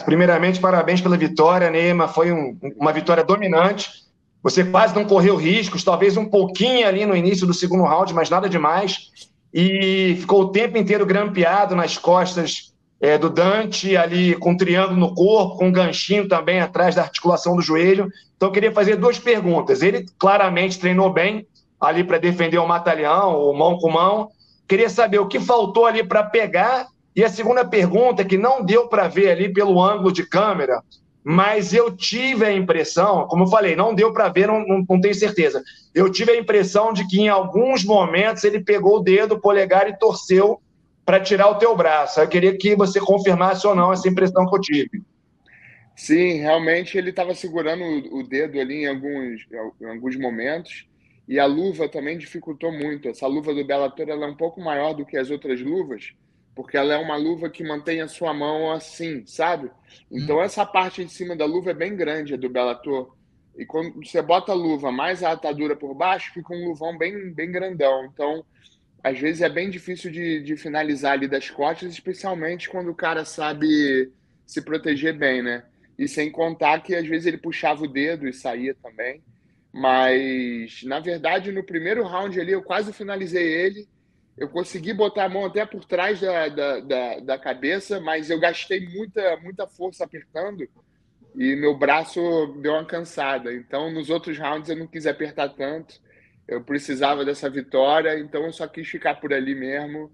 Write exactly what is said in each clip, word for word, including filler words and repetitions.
Primeiramente, parabéns pela vitória, Neymar. Foi um, uma vitória dominante. Você quase não correu riscos, talvez um pouquinho ali no início do segundo round, mas nada demais. E ficou o tempo inteiro grampeado nas costas é, do Dante, ali com um triângulo no corpo, com um ganchinho também atrás da articulação do joelho. Então, eu queria fazer duas perguntas. Ele claramente treinou bem ali para defender o mata-leão, o mão com mão. Queria saber o que faltou ali para pegar. E a segunda pergunta, que não deu para ver ali pelo ângulo de câmera, mas eu tive a impressão, como eu falei, não deu para ver, não, não, não tenho certeza. Eu tive a impressão de que em alguns momentos ele pegou o dedo, o polegar e torceu para tirar o teu braço. Eu queria que você confirmasse ou não essa impressão que eu tive. Sim, realmente ele estava segurando o dedo ali em alguns, em alguns momentos, e a luva também dificultou muito. Essa luva do Bellator ela é um pouco maior do que as outras luvas, porque ela é uma luva que mantém a sua mão assim, sabe? Então essa parte de cima da luva é bem grande, a do Bellator. E quando você bota a luva mais a atadura por baixo, fica um luvão bem, bem grandão. Então, às vezes é bem difícil de, de finalizar ali das costas, especialmente quando o cara sabe se proteger bem, né? E sem contar que às vezes ele puxava o dedo e saía também. Mas, na verdade, no primeiro round ali, eu quase finalizei ele. Eu consegui botar a mão até por trás da, da, da, da cabeça, mas eu gastei muita, muita força apertando e meu braço deu uma cansada. Então, nos outros rounds, eu não quis apertar tanto. Eu precisava dessa vitória, então eu só quis ficar por ali mesmo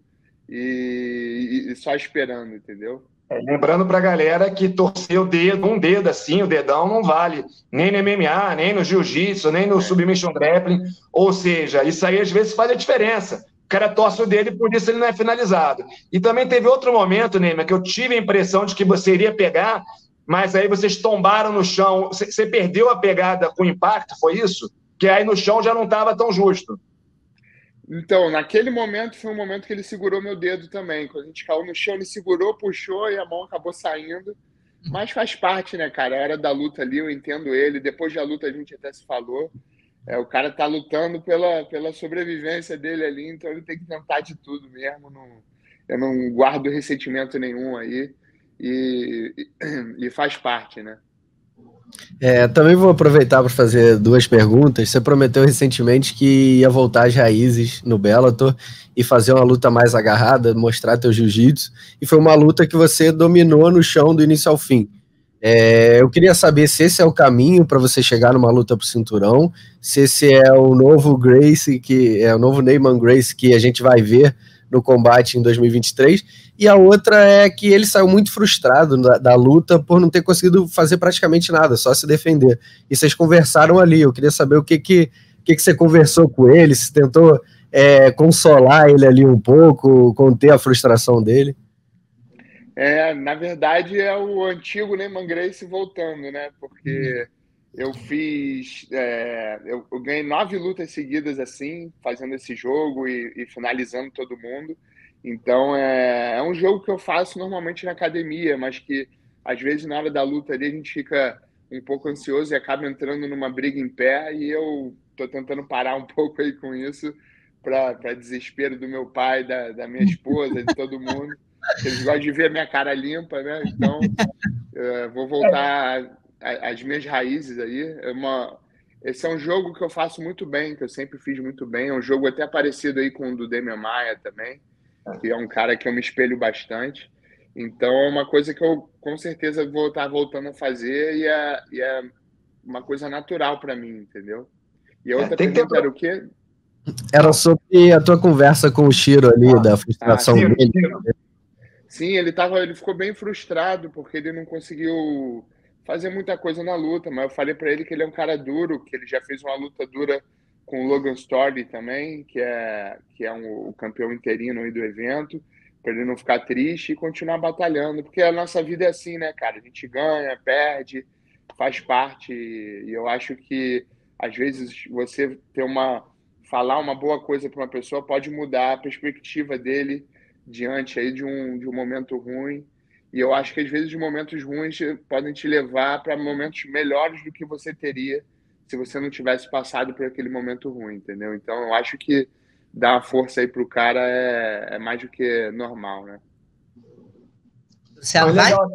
e, e só esperando, entendeu? É, lembrando para a galera que torcer o dedo, um dedo assim, o dedão não vale nem no M M A, nem no jiu-jitsu, nem no É. submission grappling. Ou seja, isso aí às vezes faz a diferença. O cara torce o dedo e por isso ele não é finalizado. E também teve outro momento, Neymar, que eu tive a impressão de que você iria pegar, mas aí vocês tombaram no chão. Você perdeu a pegada com o impacto, foi isso? Que aí no chão já não estava tão justo. Então, naquele momento foi um momento que ele segurou meu dedo também. Quando a gente caiu no chão, ele segurou, puxou e a mão acabou saindo. Mas faz parte, né, cara? Era da luta ali, eu entendo ele. Depois da luta a gente até se falou. É, o cara tá lutando pela, pela sobrevivência dele ali, então ele tem que tentar de tudo mesmo. Não, eu não guardo ressentimento nenhum aí. E, e, e faz parte, né? É, também vou aproveitar para fazer duas perguntas. Você prometeu recentemente que ia voltar às raízes no Bellator e fazer uma luta mais agarrada, mostrar teu jiu-jitsu, e foi uma luta que você dominou no chão do início ao fim. É, eu queria saber se esse é o caminho para você chegar numa luta pro cinturão, se esse é o novo Gracie, que é o novo Neyman Gracie que a gente vai ver no combate em dois mil e vinte e três, e a outra é que ele saiu muito frustrado da, da luta por não ter conseguido fazer praticamente nada, só se defender. E vocês conversaram ali, eu queria saber o que que, que, que você conversou com ele, se tentou é, consolar ele ali um pouco, conter a frustração dele. É, na verdade é o antigo Neyman Gracie voltando, né? Porque eu fiz, é, eu, eu ganhei nove lutas seguidas assim, fazendo esse jogo e, e finalizando todo mundo. Então é, é um jogo que eu faço normalmente na academia, mas que às vezes na hora da luta ali a gente fica um pouco ansioso e acaba entrando numa briga em pé, e eu tô tentando parar um pouco aí com isso para desespero do meu pai, da, da minha esposa, de todo mundo. Eles gostam de ver a minha cara limpa, né? Então, uh, vou voltar às minhas raízes aí. É uma... Esse é um jogo que eu faço muito bem, que eu sempre fiz muito bem. É um jogo até parecido aí com o do Demian Maia também, que é um cara que eu me espelho bastante. Então, é uma coisa que eu, com certeza, vou estar voltando a fazer e é, e é uma coisa natural para mim, entendeu? E a outra É, tem que ter... pergunta era o quê? Era sobre a tua conversa com o Chiro ali, ah, da frustração ah, dele. Sim, ele tava, ele ficou bem frustrado porque ele não conseguiu fazer muita coisa na luta, mas eu falei para ele que ele é um cara duro, que ele já fez uma luta dura com o Logan Storley também, que é que é um, o campeão interino aí do evento, para ele não ficar triste e continuar batalhando, porque a nossa vida é assim, né, cara? A gente ganha, perde, faz parte, e eu acho que às vezes você ter uma falar uma boa coisa para uma pessoa pode mudar a perspectiva dele diante aí de um, de um momento ruim. E eu acho que às vezes momentos ruins podem te levar para momentos melhores do que você teria se você não tivesse passado por aquele momento ruim, entendeu? Então eu acho que dar uma força aí pro cara é, é mais do que normal, né? Luciano, vai?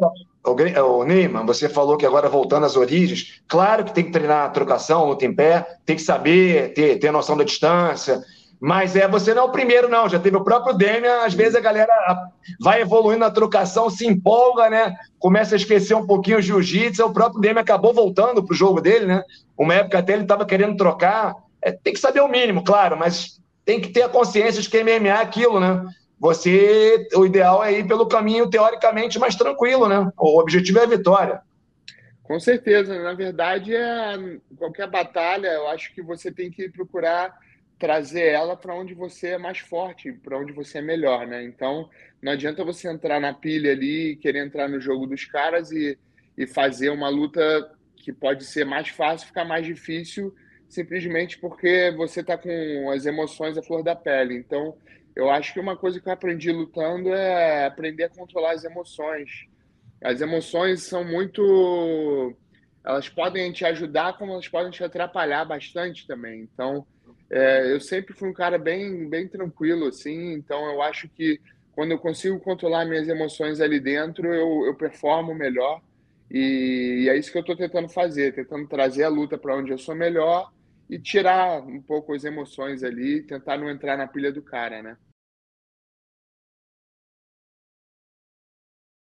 o, Gre- o Neyman, você falou que agora voltando às origens, claro que tem que treinar a trocação, luta em pé, tem que saber, ter, ter noção da distância, mas é, você não é o primeiro, não. Já teve o próprio Demian, às vezes a galera vai evoluindo na trocação, se empolga, né? Começa a esquecer um pouquinho o jiu-jitsu, o próprio Demian acabou voltando pro jogo dele, né? Uma época até ele estava querendo trocar. É, tem que saber o mínimo, claro, mas tem que ter a consciência de que M M A é aquilo, né? Você, o ideal é ir pelo caminho teoricamente mais tranquilo, né? O objetivo é a vitória. Com certeza, na verdade, é qualquer batalha, eu acho que você tem que procurar trazer ela para onde você é mais forte, para onde você é melhor, né? Então, não adianta você entrar na pilha ali, e querer entrar no jogo dos caras e, e fazer uma luta que pode ser mais fácil, ficar mais difícil, simplesmente porque você está com as emoções à flor da pele. Então, eu acho que uma coisa que eu aprendi lutando é aprender a controlar as emoções. As emoções são muito. Elas podem te ajudar, como elas podem te atrapalhar bastante também. Então, é, eu sempre fui um cara bem, bem tranquilo, assim. Então, eu acho que quando eu consigo controlar minhas emoções ali dentro, eu, eu performo melhor. E, e é isso que eu estou tentando fazer, tentando trazer a luta para onde eu sou melhor e tirar um pouco as emoções ali, tentar não entrar na pilha do cara, né?